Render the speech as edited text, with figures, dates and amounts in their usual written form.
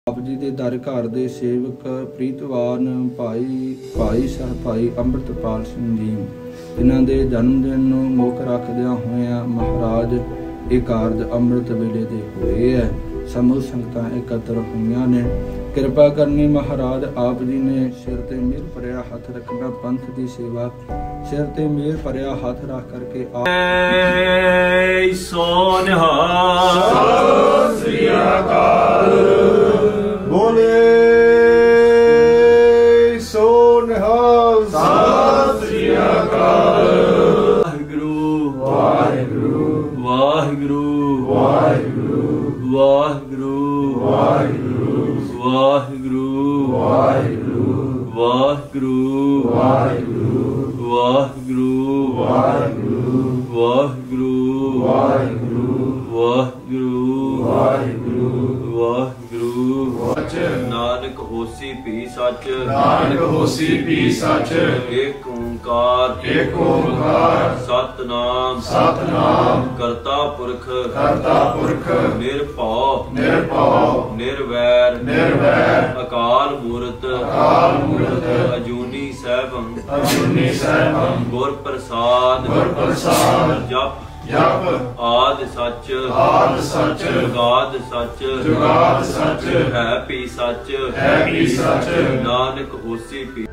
ਆਪ ਜੀ ਦੇ ਦਰ ਘਰ ਦੇ ਸੇਵਕ ਪ੍ਰੀਤਵਾਨ ਭਾਈ ਅੰਮ੍ਰਿਤਪਾਲ ਸਿੰਘ ਜੀ, ਜਿਨ੍ਹਾਂ ਦੇ ਜਨਮ ਦਿਨ ਨੂੰ ਮੁੱਖ ਰੱਖਦਿਆਂ ਹੋਇਆਂ ਮਹਾਰਾਜ ਇਹ ਕਾਰਜ ਅੰਮ੍ਰਿਤ ਵੇਲੇ ਦੇ ਹੋਏ ਹੈ। ਸਮੂਹ ਸੰਗਤਾਂ ਇਕੱਤਰ ਹੋਈਆਂ ਨੇ। ਕਿਰਪਾ ਕਰਨੀ ਮਹਾਰਾਜ ਆਪ ਜੀ ਨੇ ਸਿਰ ਤੇ ਮਿਹਰ ਭਰਿਆ ਹੱਥ ਰੱਖਣਾ। ਪੰਥ ਦੀ ਸੇਵਾ ਸਿਰ ਤੇ ਮਿਹਰ ਭਰਿਆ ਹੱਥ ਰੱਖ ਕਰਕੇ ਸੋ ਨਿਹਾਲ ਸਤਿ ਸ੍ਰੀ ਅਕਾਲ। ਬੋਲੇ ਸੋ ਨਿਹਾਲ ਸਤਿ ਸ੍ਰੀ ਅਕਾਲ। ਵਾਹਿਗੁਰੂ ਵਾਹਿਗੁਰੂ ਵਾਹਿਗੁਰੂ ਵਾਹਿਗੁਰੂ ਵਾਹਿਗੁਰੂ ਵਾਹਿਗੁਰੂ ਵਾਹਿਗੁਰੂ ਵਾਹਿਗੁਰੂ ਵਾਹਿਗੁਰੂ ਵਾਹਿਗੁਰੂ ਵਾਹਿਗੁਰੂ ਵਾਹਿਗੁਰੂ ਵਾਹਿਗੁਰੂ ਵਾਹਿਗੁਰੂ ਵਾਹਿਗੁਰੂ ਵਾਹਿਗੁਰੂ ਵਾਹਿਗੁਰੂ ਸੱਚ ਨਾਨਕ ਹੋਸੀ ਭੀ ਸੱਚ ਨਾਨਕ ਹੋਸੀ ਭੀ ਸੱਚ ਏਕ ਓੰਕਾਰ ਏਕ ਓੰਕਾਰ ਸਤਿਨਾਮ ਸਤਿਨਾਮ ਕਰਤਾ ਪੁਰਖ ਨਿਰਭਉ ਨਿਰਵੈਰ ਅਕਾਲ ਮੂਰਤ ਅਜੂਨੀ ਸੈਭੰ ਗੁਰ ਪ੍ਰਸਾਦ ਜਪ ਆਦਿ ਸੱਚ ਜੁਗਾਦ ਸੱਚ ਹੈ ਭੀ ਸੱਚ ਨਾਨਕ ਹੋਸੀ ਭੀ